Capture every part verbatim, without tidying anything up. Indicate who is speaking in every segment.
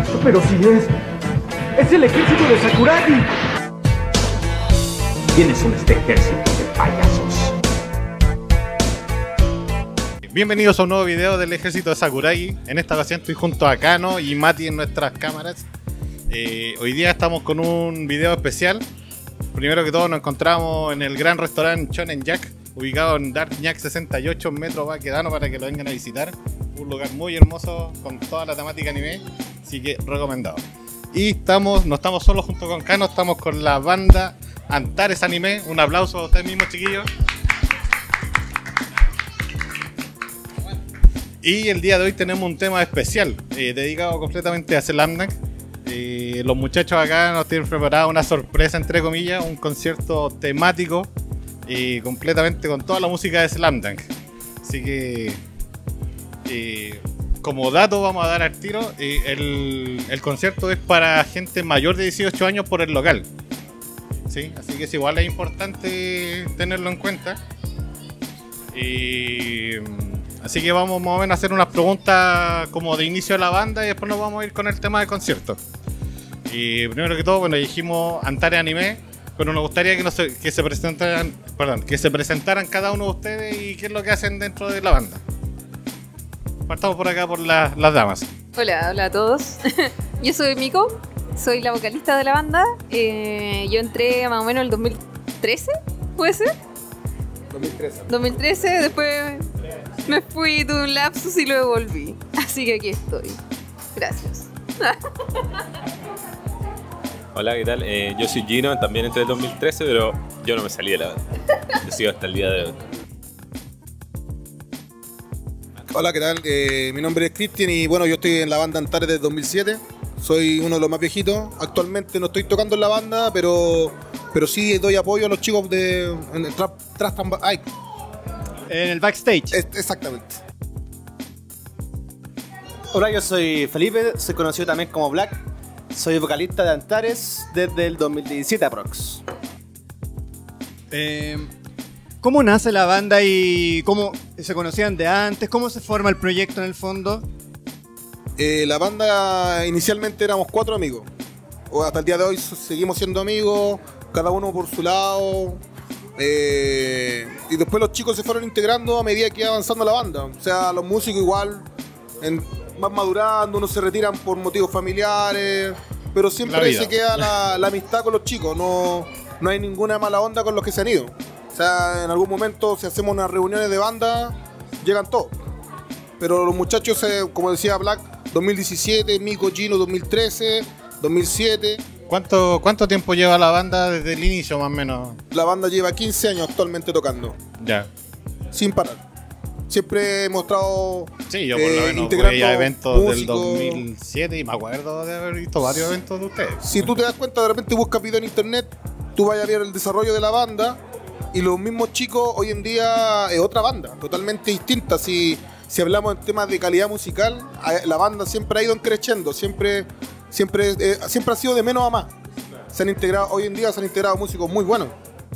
Speaker 1: Pero si es... ¡es el ejército de Sakuragi!
Speaker 2: ¿Quiénes son este ejército de payasos?
Speaker 3: Bienvenidos a un nuevo video del ejército de Sakuragi. En esta ocasión estoy junto a Kano y Mati en nuestras cámaras. Eh, hoy día estamos con un video especial. Primero que todo nos encontramos en el gran restaurante Shonen Jack, ubicado en Dark Jack sesenta y ocho, Metro Baquedano, para que lo vengan a visitar. Un lugar muy hermoso con toda la temática anime, así que recomendado. Y estamos, no estamos solos junto con Kano, estamos con la banda Antares Anime. Un aplauso a ustedes mismos, chiquillos. Y el día de hoy tenemos un tema especial, eh, dedicado completamente a Slam Dunk. Eh, los muchachos acá nos tienen preparada una sorpresa, entre comillas, un concierto temático, eh, completamente con toda la música de Slam Dunk. Así que, eh, como dato vamos a dar al tiro, eh, el, el concierto es para gente mayor de dieciocho años por el local. ¿Sí? Así que es igual, es importante tenerlo en cuenta. Eh, Así que vamos más o menos a hacer unas preguntas como de inicio de la banda y después nos vamos a ir con el tema del concierto. Y primero que todo, bueno, dijimos Antares Anime, pero nos gustaría que, nos, que, se presentaran, perdón, que se presentaran cada uno de ustedes y qué es lo que hacen dentro de la banda. Partamos por acá por la, las damas.
Speaker 4: Hola, hola a todos. Yo soy Miko, soy la vocalista de la banda. Eh, yo entré más o menos en el dos mil trece, ¿puede ser?
Speaker 3: dos mil trece.
Speaker 4: dos mil trece, después me fui, tuve un lapsus y luego volví. Así que aquí estoy. Gracias.
Speaker 5: Hola, ¿qué tal? Eh, yo soy Gino, también entré en dos mil trece, pero yo no me salí de la banda. Yo sigo hasta el día de hoy.
Speaker 6: Hola, ¿qué tal? Eh, mi nombre es Cristian y bueno, yo estoy en la banda Antares desde dos mil siete. Soy uno de los más viejitos. Actualmente no estoy tocando en la banda, pero, pero sí doy apoyo a los chicos de en el trap, trap, trap, ay,
Speaker 7: en el backstage.
Speaker 6: es, exactamente.
Speaker 8: Hola, yo soy Felipe, soy conocido también como Black. Soy vocalista de Antares desde el dos mil diecisiete aprox.
Speaker 7: Eh, ¿Cómo nace la banda y cómo se conocían de antes? ¿Cómo se forma el proyecto en el fondo?
Speaker 6: Eh, la banda inicialmente éramos cuatro amigos. O hasta el día de hoy seguimos siendo amigos, cada uno por su lado. Eh, y después los chicos se fueron integrando a medida que iba avanzando la banda. O sea, los músicos igual en, van madurando, unos se retiran por motivos familiares, pero siempre se queda la, la amistad con los chicos. No, no hay ninguna mala onda con los que se han ido. O sea, en algún momento si hacemos unas reuniones de banda, llegan todos. Pero los muchachos, eh, como decía Black, dos mil diecisiete, Miko, Gino, dos mil trece, dos mil siete.
Speaker 3: ¿Cuánto, ¿Cuánto tiempo lleva la banda desde el inicio, más o menos?
Speaker 6: La banda lleva quince años actualmente tocando.
Speaker 3: Ya.
Speaker 6: Sin parar. Siempre hemos estado
Speaker 3: Sí, yo por lo
Speaker 6: eh,
Speaker 3: menos
Speaker 6: integrando
Speaker 3: voy a eventos
Speaker 6: músicos.
Speaker 3: del dos mil siete y me acuerdo de haber visto varios eventos de ustedes.
Speaker 6: Si tú te das cuenta, de repente buscas video en internet, tú vas a ver el desarrollo de la banda y los mismos chicos hoy en día es otra banda, totalmente distinta. Si, si hablamos en temas de calidad musical, la banda siempre ha ido creciendo, siempre, siempre, eh, siempre ha sido de menos a más. Se han integrado, hoy en día se han integrado músicos muy buenos.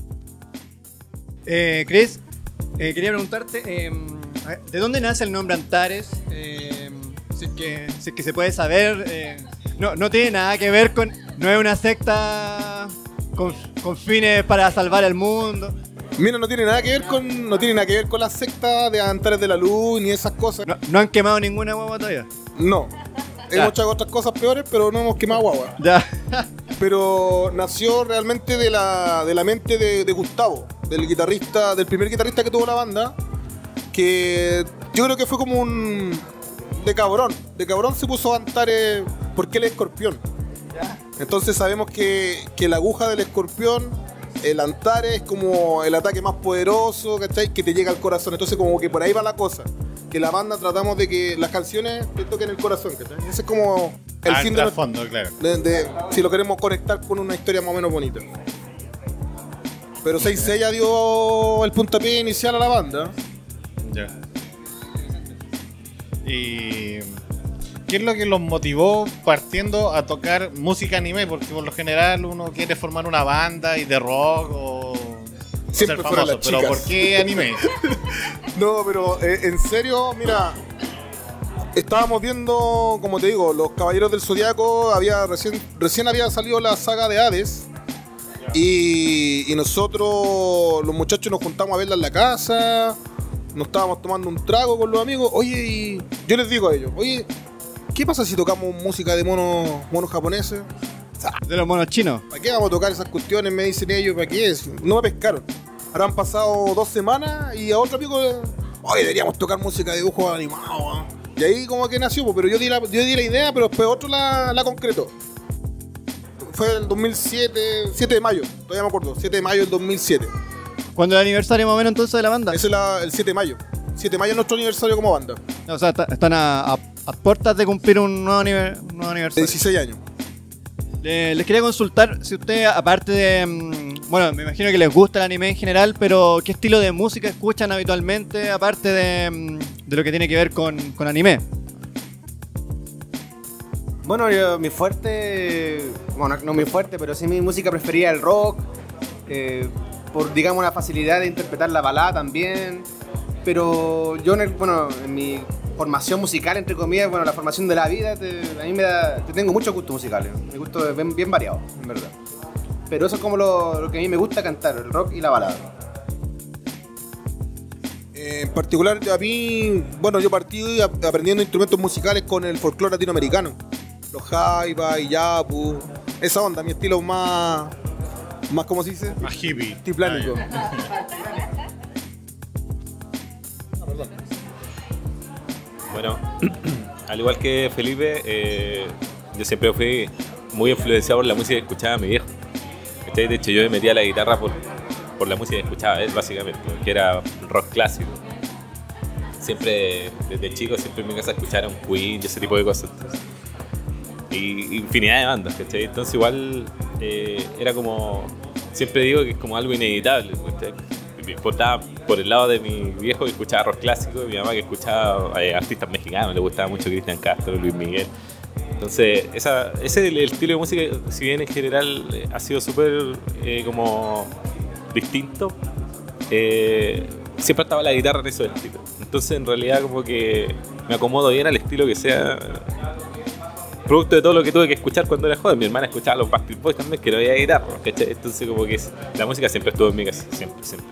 Speaker 7: Eh, Chris, eh, quería preguntarte, eh, ¿de dónde nace el nombre Antares? Eh, si, es que, si es que se puede saber. Eh, no, no tiene nada que ver con... No es una secta con, con fines para salvar el mundo.
Speaker 6: Mira, no tiene nada que ver con, no tiene nada que ver con la secta de Antares de la Luz ni esas cosas.
Speaker 7: No, no han quemado ninguna guagua todavía.
Speaker 6: No.
Speaker 7: Ya.
Speaker 6: Hemos hecho otras cosas peores, pero no hemos quemado guagua.
Speaker 7: Ya.
Speaker 6: Pero nació realmente de la, de la mente de, de Gustavo, del guitarrista, del primer guitarrista que tuvo la banda, que yo creo que fue como un... de cabrón. De cabrón se puso Antares porque él es escorpión. Entonces sabemos que, que la aguja del escorpión, el Antares es como el ataque más poderoso, ¿cachai? Que te llega al corazón. Entonces como que por ahí va la cosa. Que la banda tratamos de que las canciones te toquen el corazón, ¿cachai? Ese es como el
Speaker 3: ah,
Speaker 6: fin de,
Speaker 3: fondo, claro.
Speaker 6: de, de si lo queremos conectar con una historia más o menos bonita. Pero seis seis ya dio el puntapié inicial a la banda.
Speaker 3: Ya. Y... ¿qué es lo que los motivó partiendo a tocar música anime? Porque por lo general uno quiere formar una banda y de rock o
Speaker 6: Siempre
Speaker 3: ser
Speaker 6: fueron
Speaker 3: famoso,
Speaker 6: las
Speaker 3: pero
Speaker 6: chicas.
Speaker 3: ¿por qué anime?
Speaker 6: No, pero eh, en serio, mira, Estábamos viendo, como te digo, Los Caballeros del Zodiaco, había recién, recién había salido la saga de Hades. Y, y nosotros, los muchachos, nos juntamos a verla en la casa. Nos estábamos tomando un trago con los amigos. Oye, y yo les digo a ellos, oye, ¿qué pasa si tocamos música de monos, monos japoneses?
Speaker 7: De los monos chinos.
Speaker 6: ¿Para qué vamos a tocar esas cuestiones? Me dicen ellos, ¿para qué es? No me pescaron. Ahora han pasado dos semanas y a otro amigo, oye, deberíamos tocar música de dibujos animados. ¿eh? Y ahí como que nació, pero yo di la, yo di la idea, pero después otro la, la concretó. Fue el dos mil siete, siete de mayo, todavía me acuerdo, siete de mayo del dos mil siete.
Speaker 7: ¿Cuándo es el aniversario más o menos entonces de la banda?
Speaker 6: Ese es la, el siete de mayo. siete de mayo es nuestro aniversario como banda.
Speaker 7: O sea, está- están a, a- a puertas de cumplir un nuevo, aniver- un nuevo
Speaker 6: De
Speaker 7: aniversario.
Speaker 6: dieciséis años.
Speaker 7: Le- les quería consultar si usted, aparte de... mm, bueno, me imagino que les gusta el anime en general, pero ¿qué estilo de música escuchan habitualmente, aparte de, mm, de lo que tiene que ver con, con anime?
Speaker 8: Bueno, yo, mi fuerte, bueno, no mi fuerte, pero sí mi música preferida el rock, eh, por digamos una facilidad de interpretar la balada también, pero yo, en el- bueno, en mi formación musical, entre comillas, bueno, la formación de la vida, te- a mí me da, te tengo muchos gustos musicales, mi gusto es bien, bien variado, en verdad. Pero eso es como lo, lo que a mí me gusta cantar, el rock y la balada.
Speaker 6: Eh, en particular, a mí, bueno, yo partí ap- aprendiendo instrumentos musicales con el folclore latinoamericano. Los jaiba y yapu, esa onda, mi estilo más, más, ¿cómo se dice?
Speaker 3: Más hippie.
Speaker 6: Tiplánico.
Speaker 5: Bueno, al igual que Felipe, eh, yo siempre fui muy influenciado por la música que escuchaba mi viejo. ¿Cachai? De hecho, yo me metía a la guitarra por, por la música que escuchaba él, básicamente, que era rock clásico. Siempre, desde chico, siempre en mi casa escucharon Queen y ese tipo de cosas. Entonces, y infinidad de bandas, ¿cachai? Entonces igual eh, era como, siempre digo que es como algo inevitable, ¿cachai? Me importaba por el lado de mi viejo que escuchaba rock clásico, y mi mamá que escuchaba eh, artistas mexicanos, le gustaba mucho Cristian Castro, Luis Miguel. Entonces, esa, ese es el, el estilo de música, si bien en general eh, ha sido súper eh, como distinto, eh, siempre estaba la guitarra en esos estilos. Entonces, en realidad, como que me acomodo bien al estilo que sea, producto de todo lo que tuve que escuchar cuando era joven. Mi hermana escuchaba los Backstreet Boys también, que no había guitarra, ¿cachai? Entonces, como que es- la música siempre estuvo en mi casa, siempre, siempre.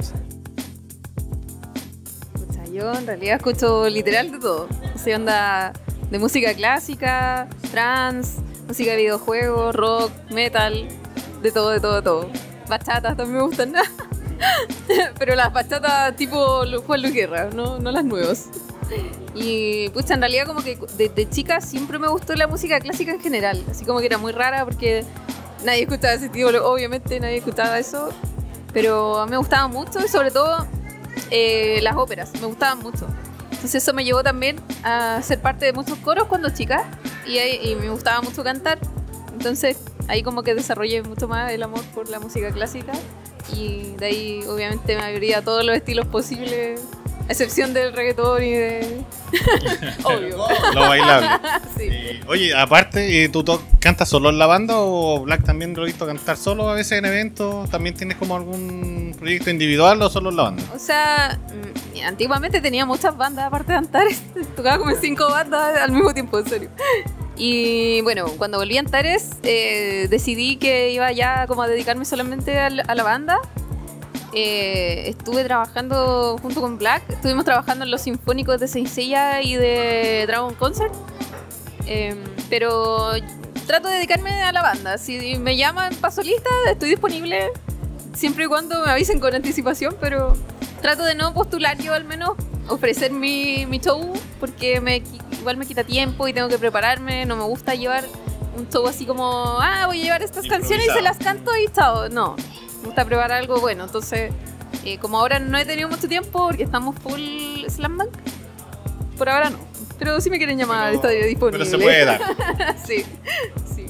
Speaker 4: Pucha, yo en realidad escucho literal de todo. O sea, onda de música clásica, trance, música de videojuegos, rock, metal, de todo, de todo, de todo. Bachatas también me gustan. Pero las bachatas tipo Lu- Juan Luis Guerra, no, no las nuevas. Y pucha, en realidad como que desde chica siempre me gustó la música clásica en general. Así como que era muy rara porque nadie escuchaba ese tipo, obviamente nadie escuchaba eso. Pero a mí me gustaba mucho y sobre todo eh, las óperas, me gustaban mucho. Entonces eso me llevó también a ser parte de muchos coros cuando chica y, ahí- y me gustaba mucho cantar. Entonces ahí como que desarrollé mucho más el amor por la música clásica y de ahí obviamente me abría todos los estilos posibles, a excepción del reggaetón y de... Obvio.
Speaker 3: Lo bailable.
Speaker 4: Sí.
Speaker 3: Eh, oye, aparte, eh, ¿tú to- cantas solo en la banda o Black también lo he visto cantar solo a veces en eventos? ¿También tienes como algún proyecto individual o solo en la banda?
Speaker 4: O sea, mm, antiguamente tenía muchas bandas aparte de Antares. Tocaba como en cinco bandas al mismo tiempo, en serio. Y bueno, cuando volví a Antares, eh, decidí que iba ya como a dedicarme solamente a la, a la banda. Eh, estuve trabajando junto con Black, estuvimos trabajando en los sinfónicos de Saint Seiya y de Dragon Concert. Eh, pero trato de dedicarme a la banda. Si me llaman para solista, estoy disponible siempre y cuando me avisen con anticipación, pero trato de no postular yo al menos, ofrecer mi, mi show, porque me, igual me quita tiempo y tengo que prepararme. No me gusta llevar un show así como, ah, voy a llevar estas canciones y se las canto y chao. No, me gusta preparar algo bueno. Entonces, eh, como ahora no he tenido mucho tiempo porque estamos full Slam Dunk, por ahora no. Pero si me quieren llamar,
Speaker 3: Pero-
Speaker 4: estoy disponible.
Speaker 3: Pero se puede dar.
Speaker 4: Sí, sí.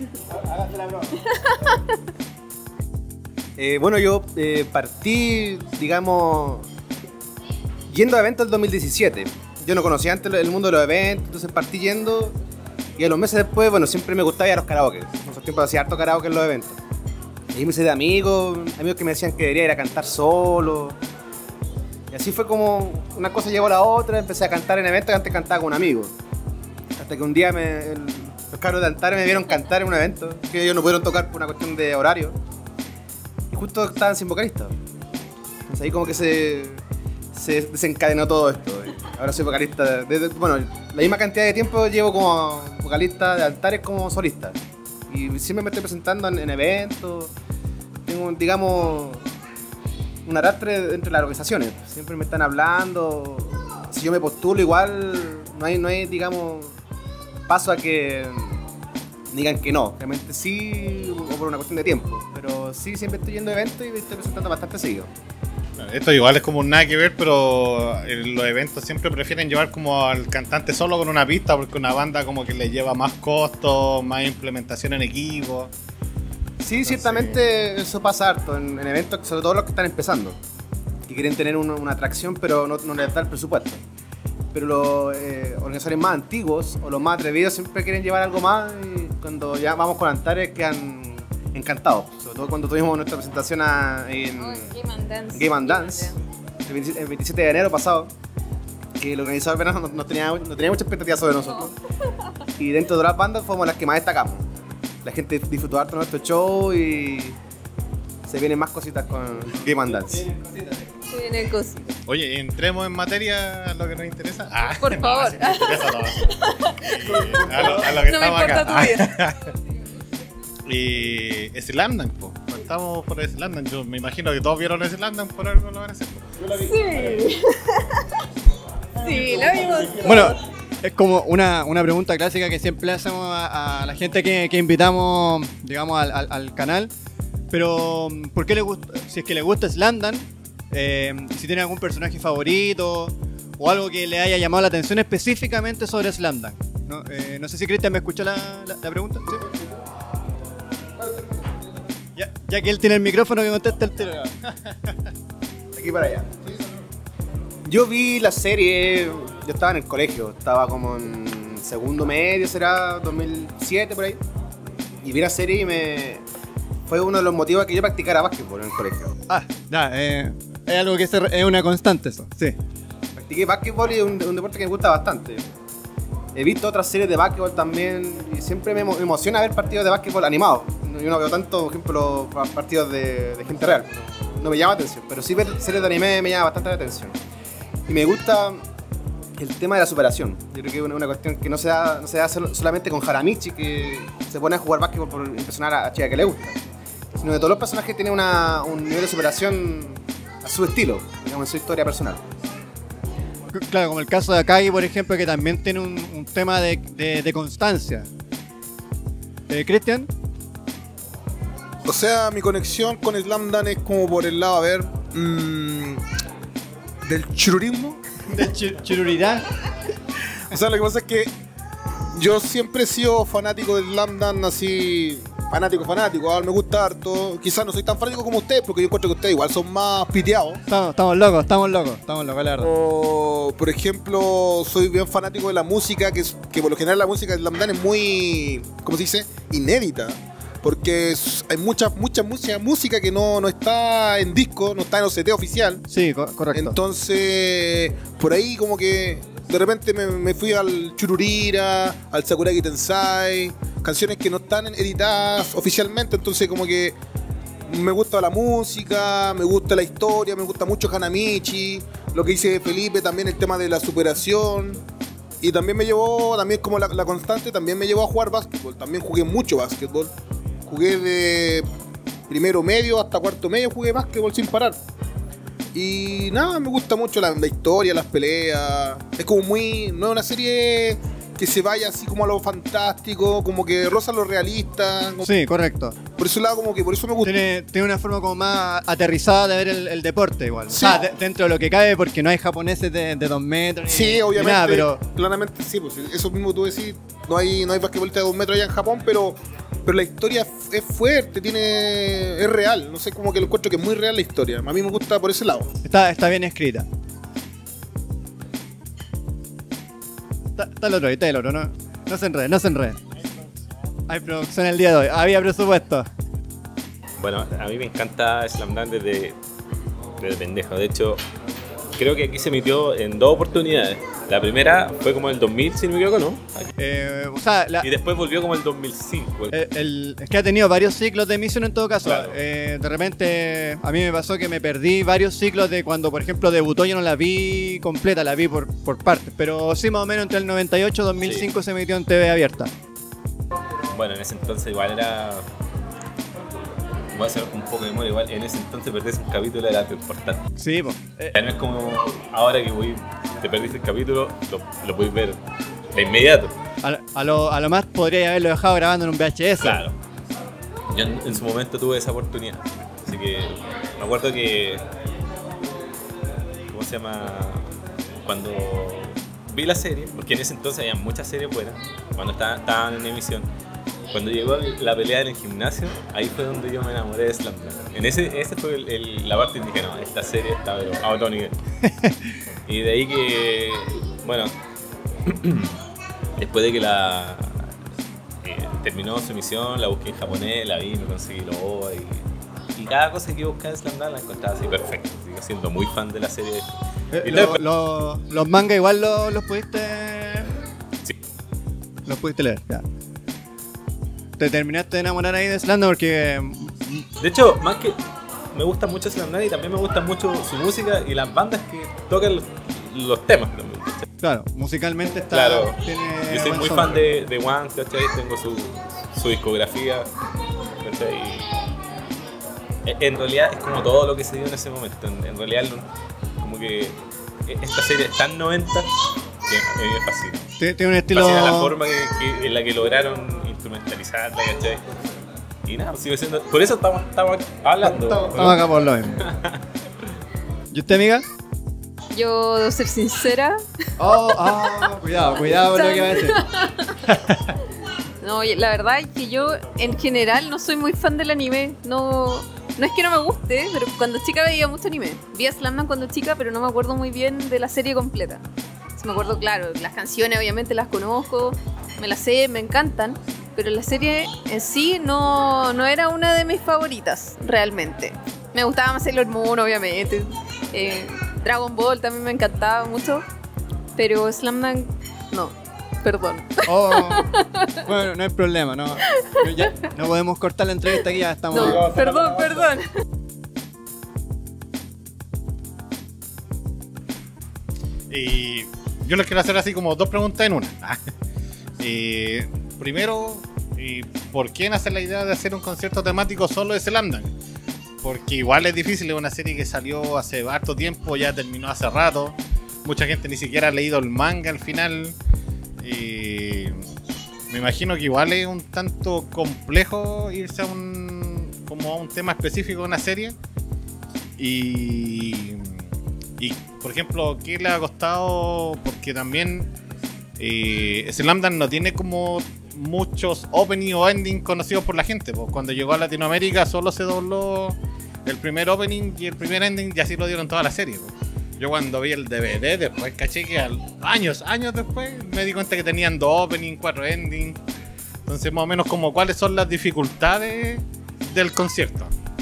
Speaker 8: Eh, bueno, yo eh, partí, digamos, yendo a eventos el dos mil diecisiete. Yo no conocía antes el mundo de los eventos, entonces partí yendo. Y a los meses después, bueno, siempre me gustaba ir a los karaoke. En esos tiempos hacía harto karaoke en los eventos. Y ahí me hice de amigos, amigos que me decían que debería ir a cantar solo. Y así fue como una cosa llevó a la otra, empecé a cantar en eventos que antes cantaba con un amigo. Hasta que un día me, el- los cabros de Antares me vieron cantar en un evento, que ellos no pudieron tocar por una cuestión de horario. Y justo estaban sin vocalista. Entonces ahí como que se, se desencadenó todo esto. Ahora soy vocalista, desde, bueno, la misma cantidad de tiempo llevo como vocalista de Antares como solista. Y siempre me estoy presentando en, en eventos. Tengo, digamos, un arrastre entre las organizaciones. Siempre me están hablando. Si yo me postulo igual, no hay, no hay digamos, paso a que digan que no. Realmente sí, o por una cuestión de tiempo. Pero sí, siempre estoy yendo a eventos y me estoy presentando bastante seguido.
Speaker 3: Esto igual es como nada que ver, pero en los eventos siempre prefieren llevar como al cantante solo con una pista, porque una banda como que le lleva más costos, más implementación en equipo.
Speaker 8: Sí, ciertamente eso pasa harto en, en eventos, sobre todo los que están empezando, que quieren tener una, una atracción pero no, no les da el presupuesto. Pero los eh, organizadores más antiguos o los más atrevidos siempre quieren llevar algo más y cuando ya vamos con Antares quedan encantados. Sobre todo cuando tuvimos nuestra presentación a- en
Speaker 4: Oh, Game and Dance.
Speaker 8: Game and Dance el veintisiete el veintisiete de enero pasado, que el organizador verano no, no tenía, no tenía mucha expectativa sobre nosotros. Y dentro de las bandas fuimos las que más destacamos. La gente disfrutó harto de nuestro show y se vienen más cositas con Game and Dance.
Speaker 4: Sí, viene cosita.
Speaker 3: Oye, entremos en materia a lo que nos interesa. Ah,
Speaker 4: Por favor.
Speaker 3: sí me interesa todo. Y a, lo, a lo que
Speaker 4: No me
Speaker 3: estamos
Speaker 4: importa
Speaker 3: acá. Y Slamdance, po. Estamos por Slamdance. Yo me imagino que todos vieron Slamdance por algo lo van a hacer.
Speaker 4: Sí. Sí, lo vimos.
Speaker 7: Bueno, es como una, una pregunta clásica que siempre hacemos a, a la gente que, que invitamos, digamos, al, al- al canal. Pero, ¿por qué le gusta? Si es que le gusta Slamdance, eh, si tiene algún personaje favorito o algo que le haya llamado la atención específicamente sobre Slamdance. No, Eh, no sé si Cristian me escuchó la, la- la pregunta. ¿Sí? Ya, ya que él tiene el micrófono, que conteste el tiro.
Speaker 8: De aquí para allá. Yo vi la serie, yo estaba en el colegio, estaba como en segundo medio, será dos mil siete por ahí. Y vi la serie y me fue uno de los motivos que yo practicara básquetbol en el colegio.
Speaker 7: Ah, ya, eh, es algo que se re- es una constante eso, sí.
Speaker 8: Practiqué básquetbol y es un, un deporte que me gusta bastante. He visto otras series de básquetbol también y siempre me, emo- me emociona ver partidos de básquetbol animados. Yo no veo tanto, por ejemplo, pa- partidos de, de gente real. No me llama la atención, pero sí ver series de anime me llama bastante la atención. Y me gusta el tema de la superación. Yo creo que es una, una cuestión que no se da, no se da sol- solamente con Haramichi, que se pone a jugar básquetbol por impresionar a la chica que le gusta, sino que todos los personajes tienen una- un nivel de superación a su estilo, digamos, en su historia personal.
Speaker 7: Claro, como el caso de Akagi, por ejemplo, que también tiene un, un tema de, de- de constancia. Eh, Cristian,
Speaker 6: O sea, mi conexión con Slamdance es como por el lado, a ver, mm, del chururismo.
Speaker 7: de chi- chiruridad.
Speaker 6: O sea, lo que pasa es que yo siempre he sido fanático del Slamdance, así, fanático, fanático. Ahora me gusta harto. Quizás no soy tan fanático como ustedes, porque yo encuentro que ustedes igual son más piteados.
Speaker 7: Estamos, estamos locos, estamos locos, estamos locos, la verdad.
Speaker 6: O, por ejemplo, soy bien fanático de la música, que, es- que por lo general la música de Slamdance es muy, ¿cómo se dice? Inédita. Porque es- hay mucha, mucha, mucha música que no, no está en disco, no está en O C T oficial.
Speaker 7: Sí, co- correcto.
Speaker 6: Entonces, por ahí como que de repente me, me fui al Chururira, al Sakuragi Tensai, canciones que no están editadas oficialmente, entonces como que me gusta la música, me gusta la historia, me gusta mucho Hanamichi, lo que dice Felipe, también el tema de la superación. Y también me llevó, también como la, la constante, también me llevó a jugar básquetbol, también jugué mucho básquetbol. Jugué de primero medio hasta cuarto medio, jugué básquetbol sin parar. Y nada, me gusta mucho la, la historia, las peleas. Es como muy. No es una serie que se vaya así como a lo fantástico, como que roza lo realista. como-
Speaker 7: Sí, correcto.
Speaker 6: Por ese lado, como que por eso me gusta.
Speaker 7: Tiene, tiene una forma como más aterrizada de ver el, el deporte igual.
Speaker 6: Sí.
Speaker 7: O sea, de- dentro de lo que cabe, porque no hay japoneses de, de dos metros. ni-
Speaker 6: Sí,
Speaker 7: ni
Speaker 6: obviamente.
Speaker 7: nada, pero
Speaker 6: Claramente, sí, pues eso mismo tú decís. No hay, no hay basquetbolista de dos metros allá en Japón, pero, pero la historia es- es fuerte, tiene, es real. No sé, como que lo encuentro que es muy real la historia. A mí me gusta por ese lado.
Speaker 7: está, está bien escrita. Está, está el otro, ahí está el otro, no, no se enrede, no se enrede. Hay producción el día de hoy, había presupuesto.
Speaker 5: Bueno, a mí me encanta Slamdance desde, desde pendejo. De hecho, creo que aquí se emitió en dos oportunidades. La primera fue como el dos mil, si no me equivoco, ¿no?
Speaker 7: Eh, o sea, la-
Speaker 5: Y después volvió como el dos mil cinco.
Speaker 7: el- el- es que ha tenido varios ciclos de emisión en todo caso.
Speaker 5: Claro.
Speaker 7: Eh, de repente, a mí me pasó que me perdí varios ciclos de cuando, por ejemplo, debutó. Yo no la vi completa, la vi por, por partes. Pero sí, más o menos entre el noventa y ocho y dos mil cinco se emitió en T V abierta.
Speaker 5: Bueno, en ese entonces igual era... Voy a hacer un poco de memoria, igual en ese entonces perdés un capítulo era algo importante.
Speaker 7: Sí, pues. Eh,
Speaker 5: Ya no es como ahora que voy, te perdiste el capítulo, lo, lo puedes ver de inmediato.
Speaker 7: a, a lo, a lo más podría haberlo dejado grabando en un V H S.
Speaker 5: Claro. Yo en, en su momento tuve esa oportunidad. Así que me acuerdo que... ¿Cómo se llama? Cuando vi la serie, porque en ese entonces había muchas series buenas, cuando estaban, estaban en emisión. Cuando llegó la pelea en el gimnasio, ahí fue donde yo me enamoré de Slam Dunk. En ese, ese fue el, el- la parte en que dije, no, esta serie está pero, a otro nivel. Y de ahí que, bueno, después de que la eh, terminó su emisión, la busqué en japonés, la vi, me conseguí los O V A y, y cada cosa que buscaba en Slam Dunk la encontraba así perfecta. Sigo siendo muy fan de la serie.
Speaker 7: Eh,
Speaker 5: Y
Speaker 7: lo-
Speaker 5: después-
Speaker 7: lo- los mangas igual lo- los pudiste.
Speaker 5: Sí.
Speaker 7: Los pudiste leer, ya. Te terminaste de enamorar ahí de Slanda porque.
Speaker 5: De hecho, más que me gusta mucho Slam Dunk y también me gusta mucho su música y las bandas que tocan los, los temas también. ¿cachai?
Speaker 7: Claro, musicalmente está.
Speaker 5: Claro,
Speaker 7: tiene
Speaker 5: yo soy
Speaker 7: buen
Speaker 5: muy
Speaker 7: soundtrack.
Speaker 5: fan de, de One, ¿cachai? Tengo su, su discografía, ¿cachai? Y en realidad es como todo lo que se dio en ese momento. En, en realidad, como que esta serie es tan noventa que a mí me fascina.
Speaker 7: Tiene tiene un
Speaker 5: Me
Speaker 7: estilo.
Speaker 5: fascina la forma que, que- en la que lograron instrumentalizarla, ¿cachai? Y nada, sigue siendo. Por eso estamos, estamos hablando. ¿no?
Speaker 7: Estamos acá por lo mismo. ¿Y usted, amiga?
Speaker 4: Yo, debo ser sincera,
Speaker 7: Oh, ah, cuidado, cuidado con lo que va a decir.
Speaker 4: no, oye, la verdad es que yo en general no soy muy fan del anime. No, no es que no me guste, pero cuando chica veía mucho anime. Vi a Slam Dunk cuando chica, pero no me acuerdo muy bien de la serie completa. Sí, me acuerdo, claro, las canciones obviamente las conozco, me las sé, me encantan, pero la serie en sí no, no era una de mis favoritas, realmente. Me gustaba más Sailor Moon, obviamente. Eh, Dragon Ball también me encantaba mucho, pero Slam Dunk, no, perdón.
Speaker 7: Oh, bueno, no hay problema, no. Ya, no podemos cortar la entrevista aquí, ya estamos.
Speaker 4: No, perdón, perdón.
Speaker 3: Y yo les quiero hacer así como dos preguntas en una. Y primero, y ¿por qué nace la idea de hacer un concierto temático solo de Slam Dunk? Porque igual es difícil, es una serie que salió hace harto tiempo, ya terminó hace rato. Mucha gente ni siquiera ha leído el manga al final. Y me imagino que igual es un tanto complejo irse a un, como a un tema específico de una serie. Y, y por ejemplo, ¿qué le ha costado? Porque también eh, Slam Dunk no tiene como muchos opening o ending conocidos por la gente. Pues cuando llegó a Latinoamérica solo se dobló el primer opening y el primer ending y así lo dieron toda la serie. Pues. Yo cuando vi el D V D después caché que al- años, años después me di cuenta que tenían dos openings, cuatro endings. Entonces más o menos como cuáles son las dificultades del concierto.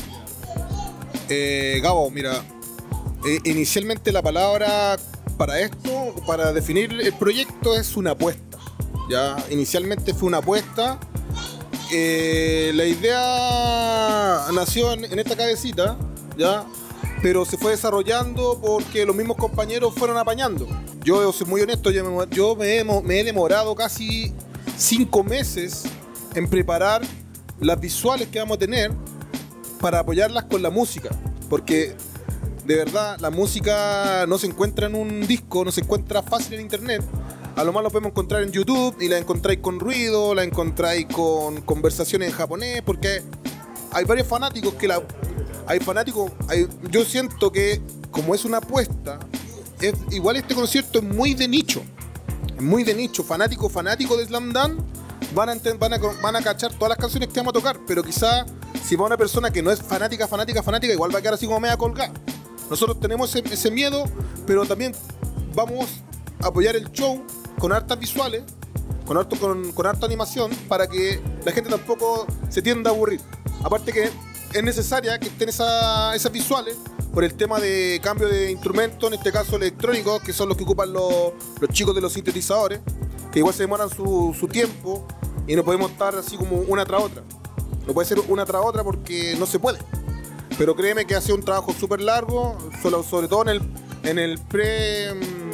Speaker 6: Eh, Gabo, mira, eh, inicialmente la palabra para esto, para definir el proyecto, es una apuesta. Ya, inicialmente fue una apuesta. Eh, la idea nació en, en esta cabecita, ya, pero se fue desarrollando porque los mismos compañeros fueron apañando. Yo soy muy honesto, yo me, yo me he, me he demorado casi cinco meses en preparar las visuales que vamos a tener para apoyarlas con la música, porque de verdad la música no se encuentra en un disco, no se encuentra fácil en internet. A lo más lo podemos encontrar en YouTube y la encontráis con ruido, la encontráis con conversaciones en japonés, porque hay varios fanáticos que la... Hay fanáticos... Hay, yo siento que como es una apuesta, es, igual este concierto es muy de nicho. Es muy de nicho. Fanático, fanático de Slam Dunk van a, enten- van a, van a cachar todas las canciones que vamos a tocar, pero quizá si va una persona que no es fanática, fanática, fanática, igual va a quedar así como media colgada. Nosotros tenemos ese, ese miedo, pero también vamos a apoyar el show con hartas visuales, con harto, con, con harta animación, para que la gente tampoco se tienda a aburrir. Aparte que es necesaria que estén esa- esas visuales, por el tema de cambio de instrumentos, en este caso electrónicos, que son los que ocupan los, los chicos de los sintetizadores, que igual se demoran su, su tiempo y no podemos estar así como una tras otra. No puede ser una tras otra porque no se puede. Pero créeme que ha sido un trabajo súper largo, sobre, sobre todo en el, en el pre...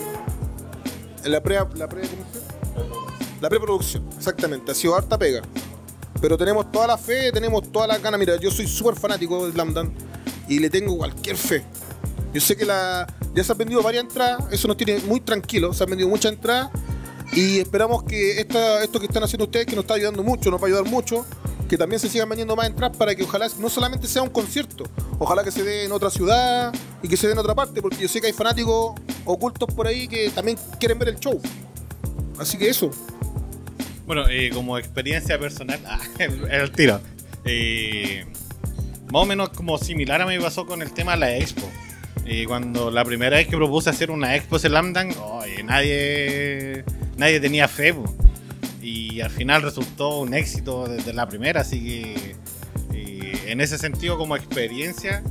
Speaker 6: En la pre... La pre ¿cómo se llama? La preproducción, exactamente. Ha sido harta pega. Pero tenemos toda la fe, tenemos toda la ganas. Mira, yo soy súper fanático de Slam Dunk y le tengo cualquier fe. Yo sé que la, ya se han vendido varias entradas, eso nos tiene muy tranquilos, se han vendido muchas entradas y esperamos que esta, esto que están haciendo ustedes, que nos está ayudando mucho, nos va a ayudar mucho, que también se sigan vendiendo más entradas para que ojalá no solamente sea un concierto, ojalá que se dé en otra ciudad y que se dé en otra parte, porque yo sé que hay fanáticos ocultos por ahí que también quieren ver el show. Así que eso.
Speaker 3: Bueno, eh, como experiencia personal, ah, el, el tiro. Eh, más o menos como similar a mí me pasó con el tema de la expo. Eh, cuando la primera vez que propuse hacer una expo Slam Dunk, oye, nadie, nadie tenía fe, po. Y al final resultó un éxito desde la primera, así que eh, en ese sentido como experiencia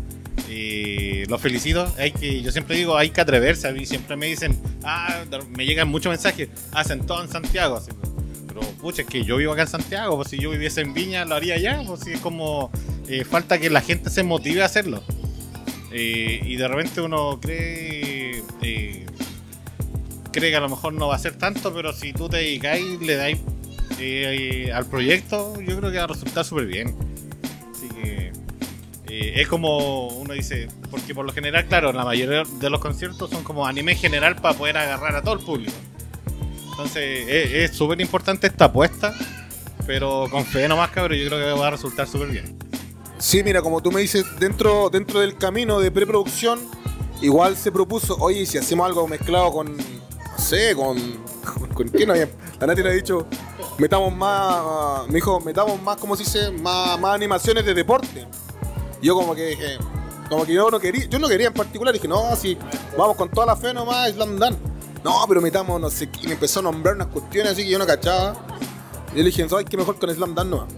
Speaker 3: eh, los felicito. Hay que, yo siempre digo, hay que atreverse. A mí siempre me dicen, ah, me llegan muchos mensajes, hacen todo en Santiago, así, pero pucha, es que yo vivo acá en Santiago, pues si yo viviese en Viña lo haría allá, pues si es como eh, falta que la gente se motive a hacerlo. Eh, y de repente uno cree eh, cree que a lo mejor no va a ser tanto, pero si tú te dedicas y le das eh, al proyecto, yo creo que va a resultar súper bien. Así que eh, es como uno dice, porque por lo general, claro, la mayoría de los conciertos son como anime general para poder agarrar a todo el público. Entonces es súper importante esta apuesta, pero con fe nomás, cabrón, yo creo que va a resultar súper bien.
Speaker 6: Sí, mira, como tú me dices, dentro, dentro del camino de preproducción, igual se propuso, oye, si hacemos algo mezclado con, no sé, con... ¿Con, con quién había? La Nati le ha dicho, metamos más, me dijo, metamos más, ¿cómo se dice? Más, más animaciones de deporte. Y yo como que dije, como que yo no quería, yo no quería en particular, dije, no, si vamos con toda la fe nomás, Slam Dunk. No, pero metamos, no sé qué, y me empezó a nombrar unas cuestiones así que yo no cachaba. Y yo le dije, ¿sabes qué mejor con Slam Dunk no?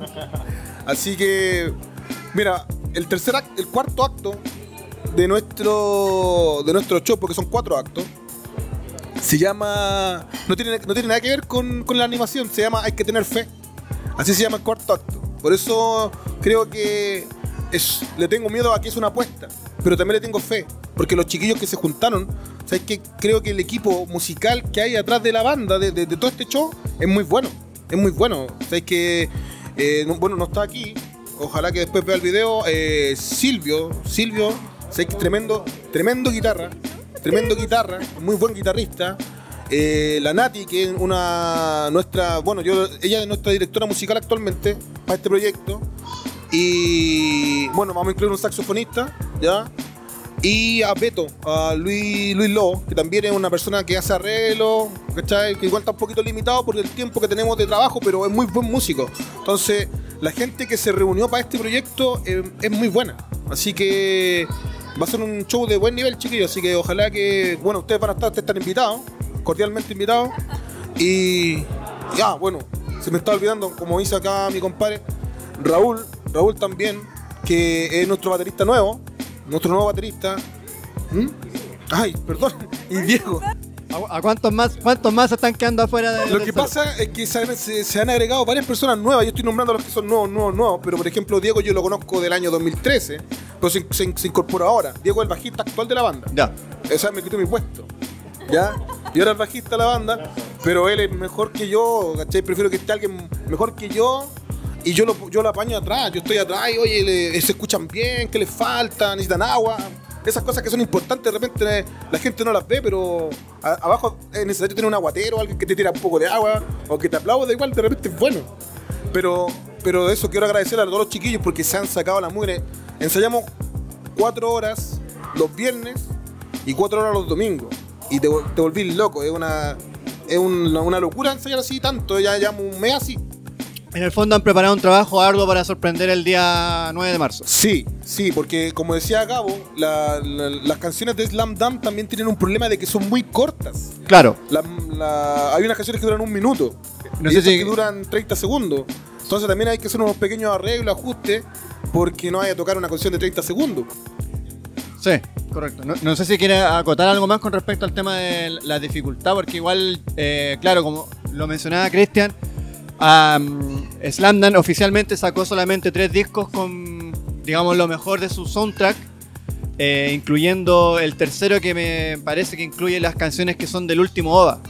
Speaker 6: Así que, mira, el tercer acto, el cuarto acto de nuestro de nuestro show, porque son cuatro actos, se llama, no tiene, no tiene nada que ver con, con la animación, se llama Hay que tener fe. Así se llama el cuarto acto. Por eso creo que es, le tengo miedo a que es una apuesta, pero también le tengo fe, porque los chiquillos que se juntaron, ¿sabes qué? Creo que el equipo musical que hay atrás de la banda, de, de, de todo este show, es muy bueno, es muy bueno. ¿Sabes qué? Eh, no, bueno, no está aquí, ojalá que después vea el video. eh, Silvio, Silvio, ¿sabes qué? Tremendo, tremendo guitarra, tremendo guitarra, muy buen guitarrista. Eh, la Nati, que es una nuestra, bueno, yo, ella es nuestra directora musical actualmente para este proyecto. Y bueno, vamos a incluir un saxofonista, ¿ya? Y a Beto, a Luis, Luis Lobo, que también es una persona que hace arreglo, ¿cachai? Que igual está un poquito limitado por el tiempo que tenemos de trabajo, pero es muy buen músico. Entonces, la gente que se reunió para este proyecto eh, es muy buena. Así que va a ser un show de buen nivel, chiquillos. Así que ojalá que, bueno, ustedes van a estar, ustedes están invitados, cordialmente invitados. Y ya, bueno, se me está olvidando, como dice acá mi compadre, Raúl, Raúl también, que es nuestro baterista nuevo. Nuestro nuevo baterista. ¿Mm? Ay, perdón. Y Diego.
Speaker 7: ¿A, a cuántos más cuántos más están quedando afuera de
Speaker 6: Lo que pasa es que se han, se, se han agregado varias personas nuevas. Yo estoy nombrando a los que son nuevos, nuevos, nuevos. Pero por ejemplo, Diego yo lo conozco del año dos mil trece. Pero se, se, se incorporó ahora. Diego es el bajista actual de la banda.
Speaker 7: Ya.
Speaker 6: Esa me quitó mi puesto. ¿Ya? Yo era el bajista de la banda. Pero él es mejor que yo. ¿Cachai? Prefiero que esté alguien mejor que yo. Y yo lo, yo lo apaño atrás, yo estoy atrás y oye, le, se escuchan bien, ¿qué les falta? Necesitan agua. Esas cosas que son importantes, de repente la gente no las ve, pero a, abajo es necesario tener un aguatero, alguien que te tira un poco de agua, o que te aplaude, igual de repente es bueno. Pero, pero de eso quiero agradecer a todos los chiquillos porque se han sacado la mugre. Ensayamos cuatro horas los viernes y cuatro horas los domingos. Y te, te volví loco, es una, es un, una locura ensayar así tanto, ya llevamos un mes así.
Speaker 7: En el fondo han preparado un trabajo arduo para sorprender el día nueve de marzo.
Speaker 6: Sí, sí, porque como decía Gabo, la, la, las canciones de Slam Dunk también tienen un problema de que son muy cortas.
Speaker 7: Claro.
Speaker 6: La, la, hay unas canciones que duran un minuto,
Speaker 7: no
Speaker 6: y
Speaker 7: sé
Speaker 6: otras
Speaker 7: si...
Speaker 6: que duran treinta segundos. Entonces también hay que hacer unos pequeños arreglos, ajustes, porque no vaya a tocar una canción de treinta segundos.
Speaker 7: Sí, correcto. No, no sé si quiere acotar algo más con respecto al tema de la dificultad, porque igual, eh, claro, como lo mencionaba Cristian, um, Slamdance oficialmente sacó solamente tres discos con, digamos, lo mejor de su soundtrack, eh, incluyendo el tercero que me parece que incluye las canciones que son del último O V A,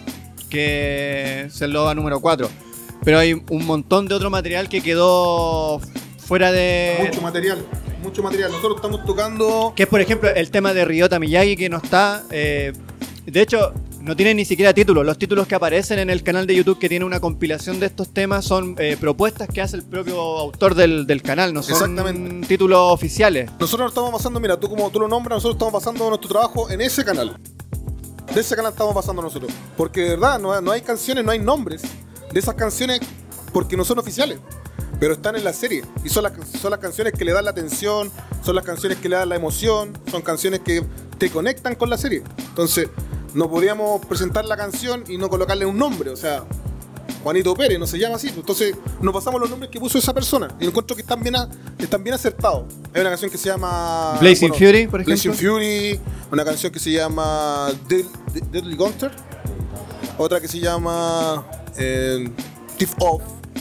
Speaker 7: que es el O V A número cuatro. Pero hay un montón de otro material que quedó fuera de...
Speaker 6: Mucho material, mucho material. Nosotros estamos tocando...
Speaker 7: Que es, por ejemplo, el tema de Ryota Miyagi, que no está... Eh, de hecho, no tiene ni siquiera títulos. Los títulos que aparecen en el canal de YouTube, que tiene una compilación de estos temas, son eh, propuestas que hace el propio autor del, del canal. No son títulos oficiales.
Speaker 6: Nosotros nos estamos basando, mira, tú como tú lo nombras, nosotros estamos basando nuestro trabajo en ese canal. De ese canal estamos basando nosotros. Porque de verdad, no, no hay canciones, no hay nombres de esas canciones porque no son oficiales, pero están en la serie y son las, son las canciones que le dan la atención, son las canciones que le dan la emoción, son canciones que te conectan con la serie. Entonces no podíamos presentar la canción y no colocarle un nombre, o sea, Juanito Pérez no se llama así. Entonces nos pasamos los nombres que puso esa persona y encuentro que están bien, a, están bien acertados. Hay una canción que se llama
Speaker 7: Blazing bueno, Fury, por ejemplo.
Speaker 6: Blazing Fury, una canción que se llama Deadly Gunter, otra que se llama Eh, Thief Off,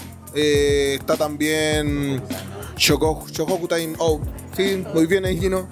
Speaker 6: eh, está también Shogoku, Shogoku Time Out, sí, muy bien ahí, Gino.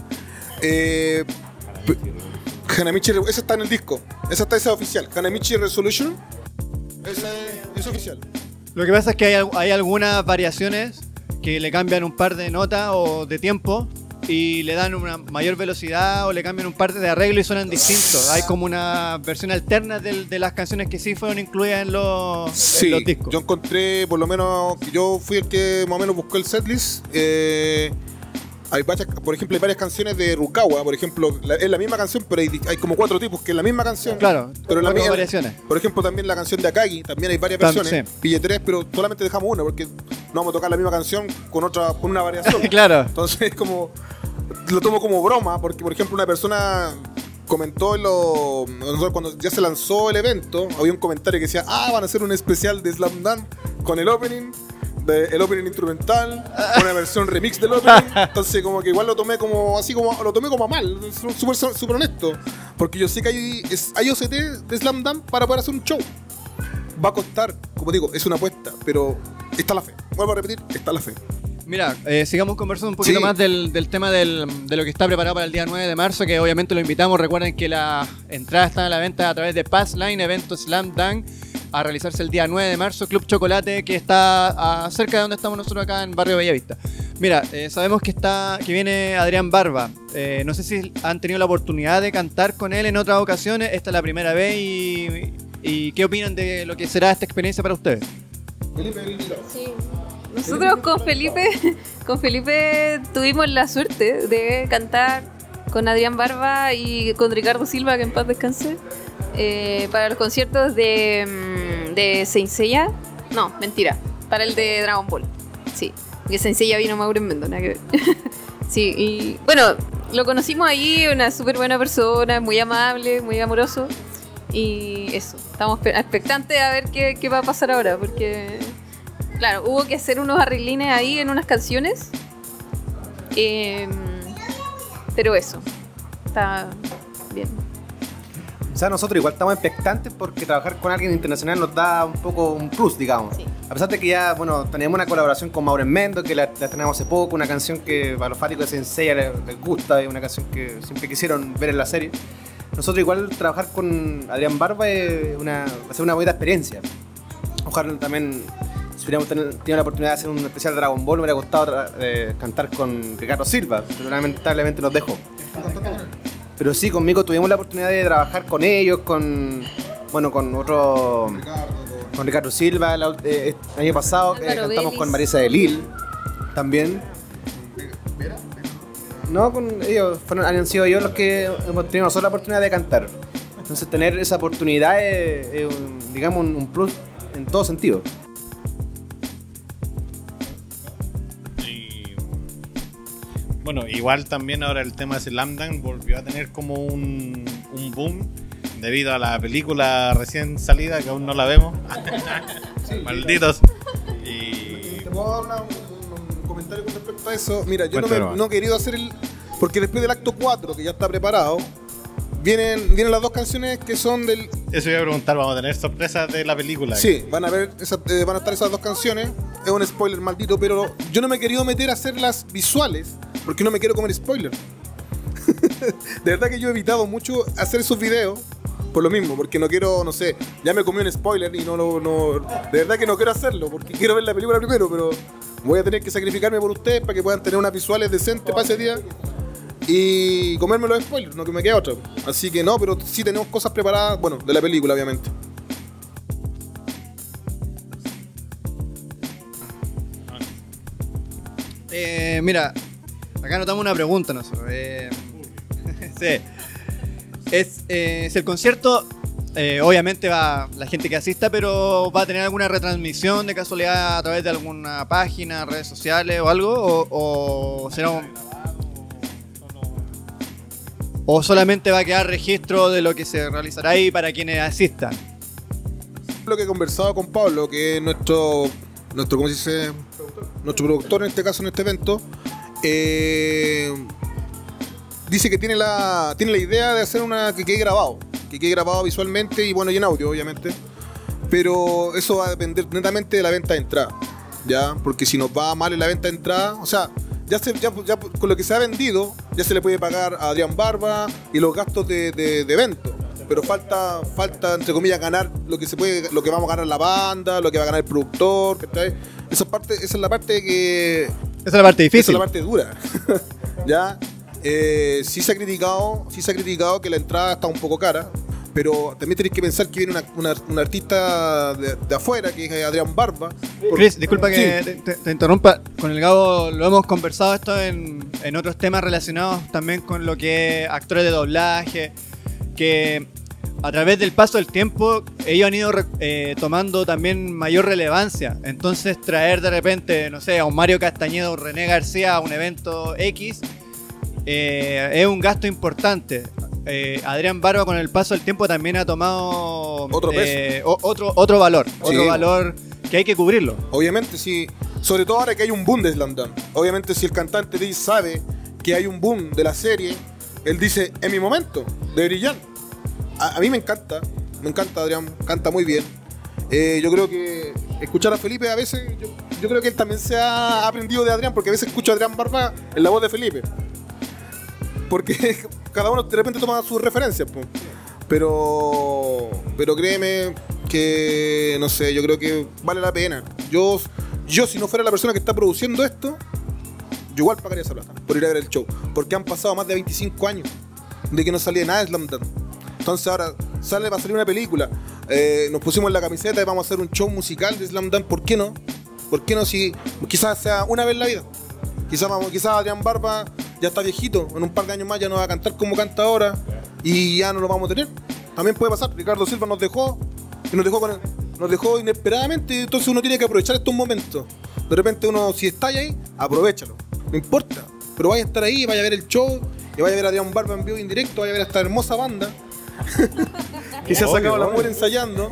Speaker 6: Eh, Hanamichi, esa está en el disco, esa está esa oficial. Hanamichi Resolution, esa es, es oficial.
Speaker 7: Lo que pasa es que hay, hay algunas variaciones que le cambian un par de notas o de tiempo y le dan una mayor velocidad o le cambian un par de arreglos y suenan distintos. Hay como una versión alterna de, de las canciones que sí fueron incluidas en los,
Speaker 6: sí,
Speaker 7: en los discos.
Speaker 6: Yo encontré, por lo menos, yo fui el que más o menos buscó el setlist. Eh, hay varias, por ejemplo, hay varias canciones de Rukawa, por ejemplo, la, es la misma canción, pero hay, hay como cuatro tipos que es la misma canción.
Speaker 7: Claro,
Speaker 6: pero la misma
Speaker 7: variaciones.
Speaker 6: Por ejemplo, también la canción de Akagi, también hay varias
Speaker 7: Tam,
Speaker 6: versiones.
Speaker 7: sí.
Speaker 6: Pille tres, pero solamente dejamos una porque no vamos a tocar la misma canción con otra, con una variación.
Speaker 7: Claro.
Speaker 6: Entonces es como, lo tomo como broma, porque por ejemplo una persona comentó en lo, nosotros cuando ya se lanzó el evento, había un comentario que decía, ah, van a hacer un especial de Slamdance con el opening. De, el opening instrumental, una versión remix del opening. Entonces como que igual lo tomé como así como lo tomé como a mal, súper súper honesto, porque yo sé que hay, es, hay O C T de Slamdance para poder hacer un show. Va a costar, como digo, es una apuesta, pero está la fe. Vuelvo a repetir, está la fe.
Speaker 7: Mira, eh, sigamos conversando un poquito sí. más del, del tema del, de lo que está preparado para el día nueve de marzo, que obviamente lo invitamos. Recuerden que la entrada está a la venta a través de Passline, evento Slamdance, a realizarse el día nueve de marzo, Club Chocolate, que está a, cerca de donde estamos nosotros acá en Barrio Bellavista. Mira, eh, sabemos que está que viene Adrián Barba. Eh, no sé si han tenido la oportunidad de cantar con él en otras ocasiones. Esta es la primera vez y, y ¿qué opinan de lo que será esta experiencia para ustedes?
Speaker 4: Sí. Nosotros con Felipe, con Felipe tuvimos la suerte de cantar con Adrián Barba y con Ricardo Silva, que en paz descanse, eh, para los conciertos de, de Saint Seiya. No, mentira, para el de Dragon Ball. Sí, que Saint Seiya vino Mauro en Mendo, nada que ver. Sí, y bueno, lo conocimos ahí, una súper buena persona, muy amable, muy amoroso. Y eso, estamos expectantes a ver qué, qué va a pasar ahora, porque... Claro, hubo que hacer unos arreglines ahí en unas canciones. Eh, pero eso, está bien.
Speaker 8: O sea, nosotros igual estamos expectantes porque trabajar con alguien internacional nos da un poco un plus, digamos.
Speaker 4: Sí.
Speaker 8: A pesar de que ya, bueno, teníamos una colaboración con Mauro Mendo, que la, la tenemos hace poco, una canción que para los fanáticos de Sensei les, les gusta, es una canción que siempre quisieron ver en la serie. Nosotros igual trabajar con Adrián Barba es una, va a ser una bonita experiencia. Ojalá también... Si hubiéramos tenido la oportunidad de hacer un especial de Dragon Ball, me hubiera gustado eh, cantar con Ricardo Silva, pero lamentablemente nos dejó. Pero sí, conmigo tuvimos la oportunidad de trabajar con ellos, con bueno, con otro, con Ricardo Silva, el, eh, el año pasado eh, cantamos Belis. Con Marisa de Lille, también. No, con ellos fueron, han sido ellos los que hemos tenido nosotros la oportunidad de cantar. Entonces tener esa oportunidad es, es un, digamos, un, un plus en todo sentido.
Speaker 3: Bueno, igual también ahora el tema de Slamdance volvió a tener como un, un boom debido a la película recién salida que aún no la vemos. Sí, malditos. Y...
Speaker 6: ¿Te puedo dar una, un, un comentario con respecto a eso? Mira, yo no, me, no he querido hacer el... Porque después del acto cuatro, que ya está preparado, vienen, vienen las dos canciones que son del...
Speaker 3: Eso iba a preguntar, vamos a tener sorpresas de la película.
Speaker 6: Sí, van a ver, esas, eh, van a estar esas dos canciones. Es un spoiler maldito, pero yo no me he querido meter a hacerlas visuales porque no me quiero comer spoiler. De verdad que yo he evitado mucho hacer esos videos por lo mismo, porque no quiero, no sé, ya me comí un spoiler y no, no, no, de verdad que no quiero hacerlo, porque quiero ver la película primero, pero voy a tener que sacrificarme por ustedes para que puedan tener unas visuales decentes para ese día y comerme los spoilers, no que me quede otra. Así que no, pero sí tenemos cosas preparadas, bueno, de la película obviamente.
Speaker 7: Eh, mira, acá notamos una pregunta nosotros. Eh, sí. Es, eh, es el concierto, eh, obviamente va la gente que asista, pero ¿va a tener alguna retransmisión de casualidad a través de alguna página, redes sociales o algo? ¿O, o será un, o solamente va a quedar registro de lo que se realizará ahí para quienes asistan?
Speaker 6: Lo que he conversado con Pablo, que es nuestro, nuestro ¿cómo se dice? Nuestro productor en este caso, en este evento, eh, dice que tiene la, tiene la idea de hacer una que quede grabado, que quede grabado visualmente y bueno, y en audio obviamente, pero eso va a depender netamente de la venta de entrada, ¿ya? Porque si nos va mal en la venta de entrada, o sea, ya, se, ya, ya con lo que se ha vendido, ya se le puede pagar a Adrián Barba y los gastos de, de, de evento, pero falta, falta entre comillas ganar lo que se puede, lo que vamos a ganar la banda, lo que va a ganar el productor, ¿cachai? Esa parte, esa es la parte que...
Speaker 7: Esa es la parte difícil.
Speaker 6: Esa es la parte dura, ¿ya? Eh, sí se ha criticado, sí se ha criticado que la entrada está un poco cara, pero también tenéis que pensar que viene una, una, una artista de, de afuera, que es Adrián Barba. Por...
Speaker 7: Chris, disculpa que
Speaker 6: sí.
Speaker 7: te, te interrumpa. Con el Gabo lo hemos conversado esto en, en otros temas relacionados también con lo que es actores de doblaje, que a través del paso del tiempo ellos han ido eh, tomando también mayor relevancia. Entonces traer de repente, no sé, a un Mario Castañeda o René García a un evento X eh, es un gasto importante. Eh, Adrián Barba con el paso del tiempo también ha tomado
Speaker 6: otro,
Speaker 7: eh, o, otro, otro valor, sí. Otro valor que hay que cubrirlo.
Speaker 6: Obviamente, sí, sobre todo ahora que hay un boom de Slam Dunk. Obviamente, si el cantante dice, sabe que hay un boom de la serie, él dice, en mi momento de brillar. A, a mí me encanta, me encanta Adrián, canta muy bien. Eh, yo creo que escuchar a Felipe a veces, yo, yo creo que él también se ha aprendido de Adrián, porque a veces escucho a Adrián Barba en la voz de Felipe. Porque cada uno de repente toma sus referencias, pues. Pero, pero créeme que, no sé, yo creo que vale la pena. Yo, yo si no fuera la persona que está produciendo esto, yo igual pagaría esa plata por ir a ver el show. Porque han pasado más de veinticinco años de que no salía nada de Slam Dunk. Entonces ahora sale, va a salir una película. Eh, nos pusimos la camiseta y vamos a hacer un show musical de Slam Dunk. ¿Por qué no? ¿Por qué no? Si quizás sea una vez en la vida. Quizás, vamos, quizás Adrián Barba ya está viejito. En un par de años más ya no va a cantar como canta ahora. Y ya no lo vamos a tener. También puede pasar. Ricardo Silva nos dejó. Y nos dejó, con el, nos dejó inesperadamente. Entonces uno tiene que aprovechar estos momentos. De repente uno, si está ahí, aprovechalo. No importa. Pero vaya a estar ahí, vaya a ver el show. Y vaya a ver a Adrián Barba en vivo en directo. Vaya a ver a esta hermosa banda. Que se ha sacado la mujer ensayando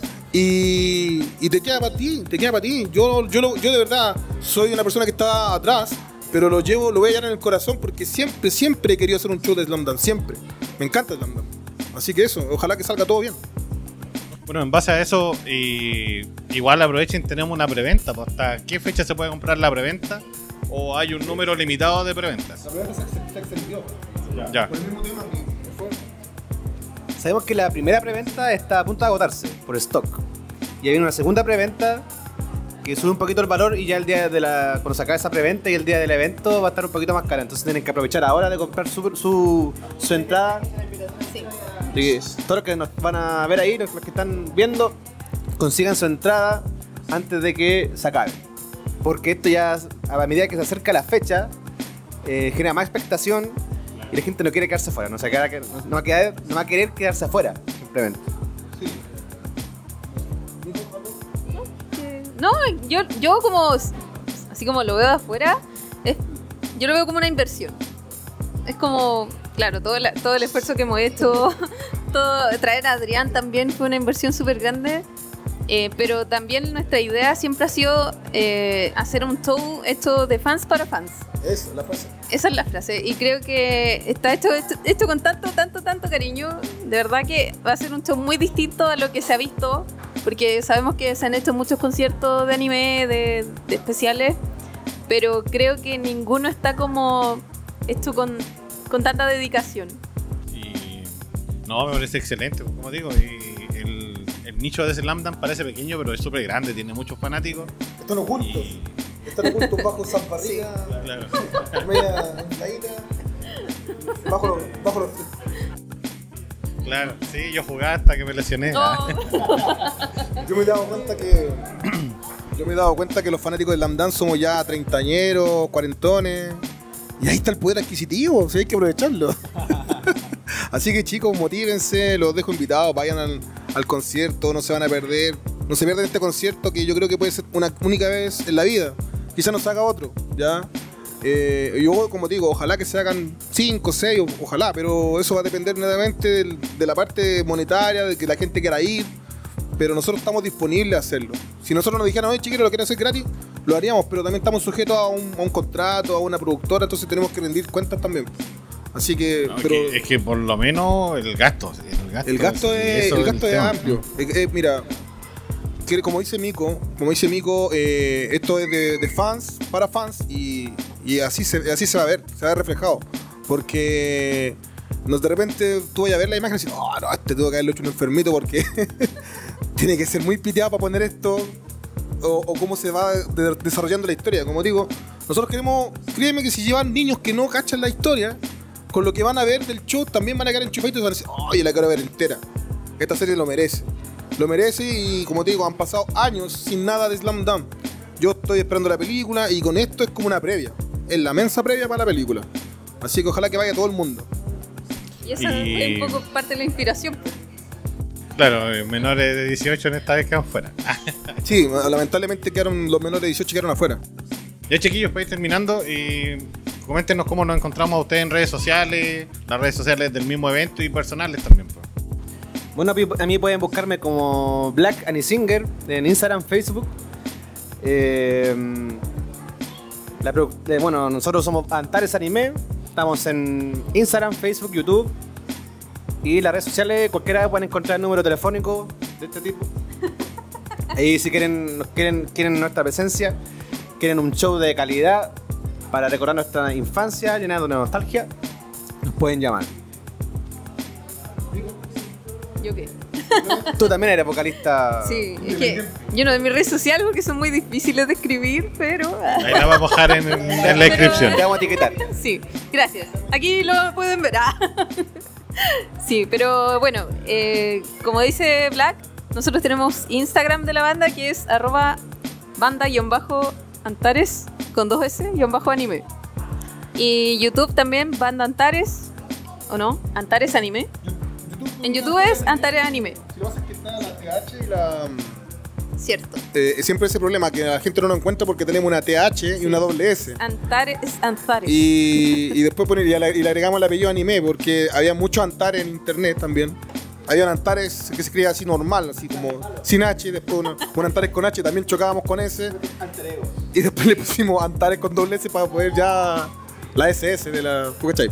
Speaker 6: y, y te queda para ti, te queda para ti. Yo, yo, lo, yo de verdad soy una persona que está atrás, pero lo llevo, lo voy a llevar en el corazón porque siempre, siempre he querido hacer un show de Slam Dunk, siempre. Me encanta Slam Dunk. Así que eso, ojalá que salga todo bien.
Speaker 3: Bueno, en base a eso, y, igual aprovechen, tenemos una preventa. Pues, ¿hasta qué fecha se puede comprar la preventa? ¿O hay un número limitado de preventas?
Speaker 6: La preventa se extendió.
Speaker 3: Ya. ya.
Speaker 6: Por el mismo tema que fue.
Speaker 8: Sabemos que la primera preventa está a punto de agotarse por stock. Y hay una segunda preventa que sube un poquito el valor y ya el día de la... cuando se acabe esa preventa y el día del evento va a estar un poquito más cara. Entonces tienen que aprovechar ahora de comprar su, su, su entrada.
Speaker 4: Sí.
Speaker 8: Y todos los que nos van a ver ahí, los que están viendo, consigan su entrada antes de que se acabe. Porque esto ya, a medida que se acerca la fecha, eh, genera más expectación. Y la gente no quiere quedarse afuera, no, se queda, no, va a quedar, no va a querer quedarse afuera, simplemente.
Speaker 4: No, yo, yo como, así como lo veo de afuera, es, yo lo veo como una inversión. Es como, claro, todo, la, todo el esfuerzo que hemos hecho, todo, traer a Adrián también fue una inversión súper grande. Eh, pero también nuestra idea siempre ha sido eh, hacer un show hecho de fans para fans.
Speaker 6: Eso, la frase.
Speaker 4: Esa es la frase. Y creo que está hecho, hecho, hecho con tanto, tanto, tanto cariño. De verdad que va a ser un show muy distinto a lo que se ha visto. Porque sabemos que se han hecho muchos conciertos de anime, de, de especiales. Pero creo que ninguno está como hecho con, con tanta dedicación.
Speaker 3: Y no, me parece excelente, como digo. Y el, el nicho de Slam Dunk parece pequeño, pero es súper grande, tiene muchos fanáticos.
Speaker 6: Están ocultos.
Speaker 3: Y...
Speaker 6: Están ocultos bajo San Barriga,
Speaker 3: Claro.
Speaker 6: media infladita, bajo los... Bajo los...
Speaker 3: Claro, sí, yo jugaba hasta que me lesioné.
Speaker 4: Oh.
Speaker 6: Yo me he dado cuenta que... Yo me he dado cuenta que los fanáticos del Slam Dunk somos ya treintañeros, cuarentones. Y ahí está el poder adquisitivo, o sea, hay que aprovecharlo. Así que chicos, motívense, los dejo invitados, vayan al, al concierto, no se van a perder. No se pierdan este concierto que yo creo que puede ser una única vez en la vida. Quizá nos haga otro, ¿ya? Eh, yo, como digo, ojalá que se hagan cinco, seis, ojalá, pero eso va a depender netamente del, de la parte monetaria, de que la gente quiera ir. Pero nosotros estamos disponibles a hacerlo. Si nosotros nos dijeran, oye chiquillos, lo quieren hacer gratis, lo haríamos, pero también estamos sujetos a un, a un contrato, a una productora, entonces tenemos que rendir cuentas también. Así que,
Speaker 3: No,
Speaker 6: pero
Speaker 3: es, que, es que por lo menos el gasto. El gasto,
Speaker 6: el gasto es,
Speaker 3: eso
Speaker 6: el gasto es
Speaker 3: tema.
Speaker 6: amplio. Eh, eh, mira, que como dice Mico, como dice Mico, eh, esto es de, de fans, para fans, y, y así, se, así se va a ver, se va a ver reflejado. Porque nos de repente tú vas a ver la imagen y dices, oh, no, este tengo que haberlo hecho un enfermito porque tiene que ser muy piteado para poner esto. O, o cómo se va de, desarrollando la historia. Como digo, nosotros queremos, créeme que si llevan niños que no cachan la historia, con lo que van a ver del show también van a quedar enchufaditos y van a decir, oye, la quiero ver entera. Esta serie lo merece. Lo merece y como te digo, han pasado años sin nada de Slam Dunk. Yo estoy esperando la película y con esto es como una previa. Es la mensa previa para la película. Así que ojalá que vaya todo el mundo.
Speaker 4: Y esa
Speaker 3: Y-
Speaker 4: es un poco parte de la inspiración.
Speaker 3: Claro, eh, menores de dieciocho en esta vez quedan fuera.
Speaker 6: Sí, lamentablemente quedaron los menores de dieciocho quedaron afuera.
Speaker 3: Ya chiquillos, para ir terminando, y coméntenos cómo nos encontramos a ustedes en redes sociales, las redes sociales del mismo evento y personales también. Pues.
Speaker 8: Bueno, a mí- a mí pueden buscarme como Black Anisinger en Instagram, Facebook. Eh, la produ- eh, bueno, nosotros somos Antares Anime. Estamos en Instagram, Facebook, YouTube. Y las redes sociales, cualquiera pueden encontrar el número telefónico de este tipo. Y si quieren, nos quieren, quieren nuestra presencia, quieren un show de calidad para recordar nuestra infancia llenando de nostalgia, nos pueden llamar.
Speaker 4: ¿Yo qué?
Speaker 8: Tú también eres vocalista.
Speaker 4: Sí, es que yo no de mis redes sociales porque son muy difíciles de escribir, pero...
Speaker 3: Ahí la vamos a dejar en, en la descripción.
Speaker 8: Te vamos a etiquetar.
Speaker 4: Sí, gracias. Aquí lo pueden ver. Ah. Sí, pero bueno, eh, como dice Black, nosotros tenemos Instagram de la banda que es arroba banda-antares con dos S, guión bajo anime. Y YouTube también, banda Antares, ¿o no? Antares Anime. En YouTube es Antares Anime,
Speaker 6: Si lo que pasa es que está la T H y la...
Speaker 4: cierto.
Speaker 6: Eh, siempre ese problema, que la gente no lo encuentra porque tenemos una T H y una doble S.
Speaker 4: Antares, Antares.
Speaker 6: Y, y después poner, y, le, y le agregamos el apellido anime porque había muchos Antares en internet también. Había un Antares que se escribía así normal, así como sin H, después una- un Antares con H, también chocábamos con S. Y después le pusimos Antares con doble S para poder ya la S S de la... ¿tú cachai?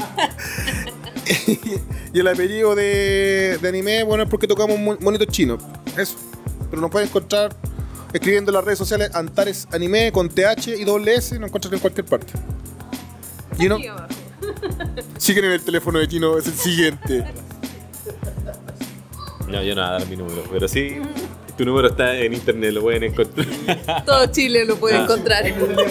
Speaker 6: Y el apellido de, de anime, bueno, es porque tocamos mon- monitos chinos. Eso. Pero nos pueden encontrar escribiendo en las redes sociales Antares Anime con T H y doble S, nos encuentran en cualquier parte. Y no,
Speaker 4: Aquí abajo.
Speaker 6: siguen en el teléfono de Chino, es el siguiente.
Speaker 5: No, yo no voy a dar mi número, pero sí, tu número está en internet, lo pueden encontrar.
Speaker 4: Todo Chile lo puede encontrar.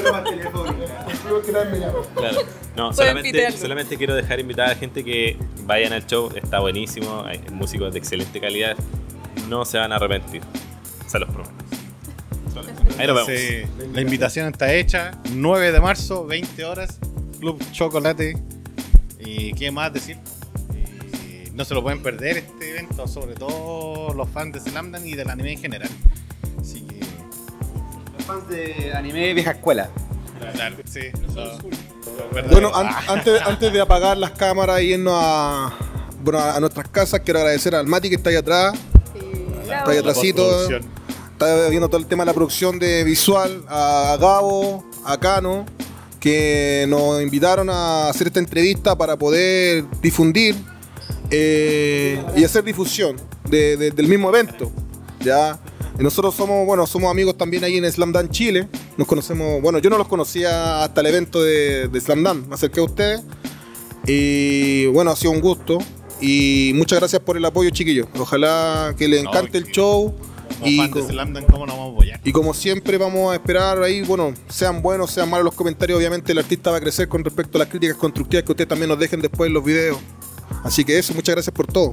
Speaker 5: Claro. No,
Speaker 4: Pueden
Speaker 5: solamente,
Speaker 4: pitearlo.
Speaker 5: solamente quiero dejar invitada a la gente que vayan al show, está buenísimo, hay músicos de excelente calidad, no se van a arrepentir, se los prometo. Ahí nos vemos.
Speaker 3: Sí, la invitación está hecha, nueve de marzo, veinte horas, Club Chocolate. ¿Y qué más decir? Y no se lo pueden perder este evento, sobre todo los fans de Slam Dunk y del anime en general. Así que,
Speaker 8: Los fans de anime vieja escuela.
Speaker 3: claro, sí. lo- lo verdadero.
Speaker 6: Bueno, an-
Speaker 3: Ah,
Speaker 6: antes, antes de apagar las cámaras y irnos a, bueno, a nuestras casas, quiero agradecer al Mati que está ahí atrás. Está ahí
Speaker 3: la
Speaker 6: atrásito.
Speaker 3: postproducción.
Speaker 6: Está viendo todo el tema de la producción de visual, a Gabo, a Cano, que nos invitaron a hacer esta entrevista para poder difundir eh, y hacer difusión de, de, del mismo evento. ¿Ya? Y nosotros somos, bueno, somos amigos también ahí en Slam Dunk Chile. Nos conocemos, bueno, yo no los conocía hasta el evento de, de Slam Dunk. Me acerqué a ustedes y bueno, ha sido un gusto. Y muchas gracias por el apoyo, chiquillos. Ojalá que les encante el show.
Speaker 3: Como
Speaker 6: Y,
Speaker 3: fan de
Speaker 6: co-
Speaker 3: Slam Dunk, ¿cómo nos vamos a apoyar?
Speaker 6: y como siempre vamos a esperar ahí, bueno, sean buenos, sean malos los comentarios. Obviamente el artista va a crecer con respecto a las críticas constructivas que ustedes también nos dejen después en los videos. Así que eso, muchas gracias por todo.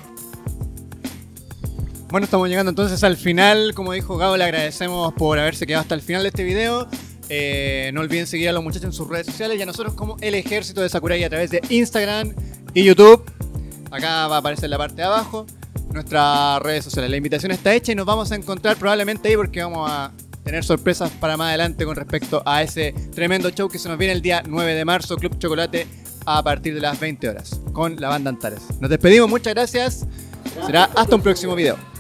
Speaker 7: Bueno, estamos llegando entonces al final. Como dijo Gabo, le agradecemos por haberse quedado hasta el final de este video. Eh, no olviden seguir a los muchachos en sus redes sociales y a nosotros como El Ejército de Sakurai a través de Instagram y YouTube. Acá va a aparecer en la parte de abajo nuestras redes sociales. La invitación está hecha y nos vamos a encontrar probablemente ahí porque vamos a tener sorpresas para más adelante con respecto a ese tremendo show que se nos viene el día nueve de marzo, Club Chocolate, a partir de las veinte horas con la banda Antares. Nos despedimos, muchas gracias. Será hasta un próximo video.